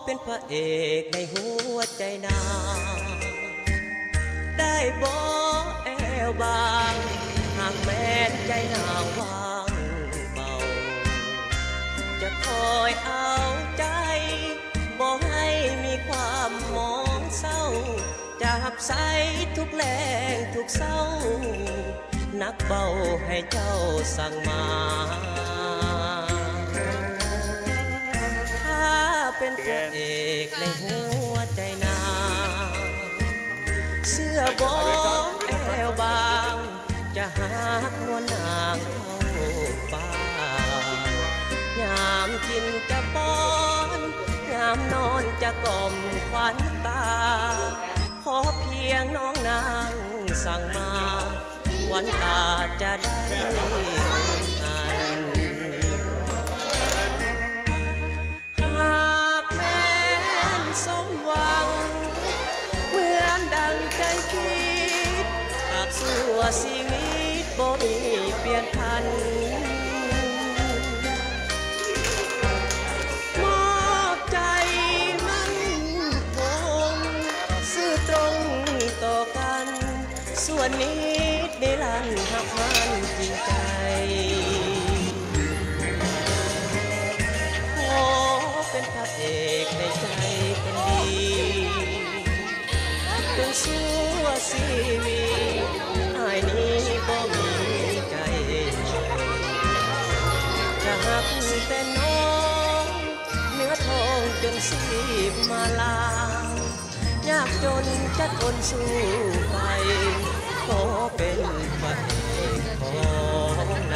เป็นพระเอกในหัวใจนางได้บ่แอวบางหากแม้นใจนางวางเบาจะคอยเอาใจบ่ให้มีความมองเศร้าจะหับใส่ทุกแรงทุกเศร้านักเบาให้เจ้าสั่งมาถ้าเป็นพระเอกในหัวใจนางเสื้อบองแอวบางจะหักหัวนางเข้าป่ายามกินจะป้อนยามนอนจะกล่อมขวัญตาขอเพียงน้องนางสั่งมาขวัญตาจะได้อันหากแม้นสมหวังเหมือนดังใจคิดหากสู้ชีวิตบ่มีเปลี่ยนพันมอบใจมันคงซื่อตรงต่อกันส่วนนี้ได้ลันหักมันจริงใจขอเป็นพระเอกในใจคนดีจนสู้ชีวิตอ้ายนี้บ่มีใจจะหักแต่น้องเนื้อทองจนสีบมาลายากจนจะทนสู้ไปขอเป็นพระเอกของน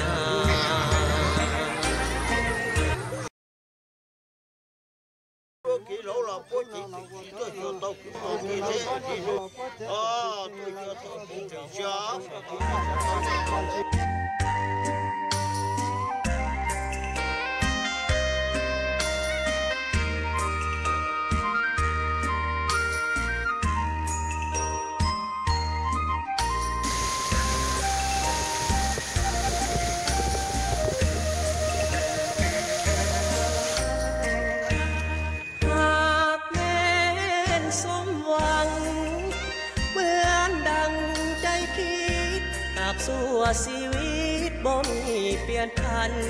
สู้ชีวิตบ่มีเปลี่ยนพัน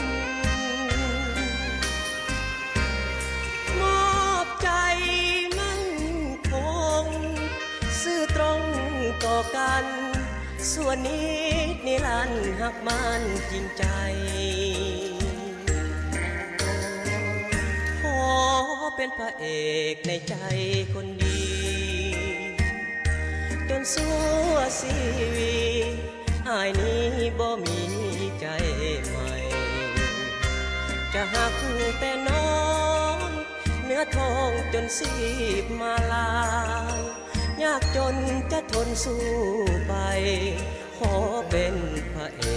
มอบใจมั่นคงซื่อตรงต่อกันส่วนนี้นิรันดร์หักมันจริงใจขอเป็นพระเอกในใจคนดีจนสู้ชีวิตอ้ายนี้บ่มีใจใหม่จะหักแต่น้องเนื้อทองจนสีบมาลายยากจนจะทนสู้ไปขอเป็นพระเอ